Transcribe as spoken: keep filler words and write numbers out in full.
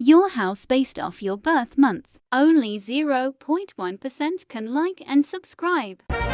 your house based off your birth month. Only zero point one percent can like and subscribe.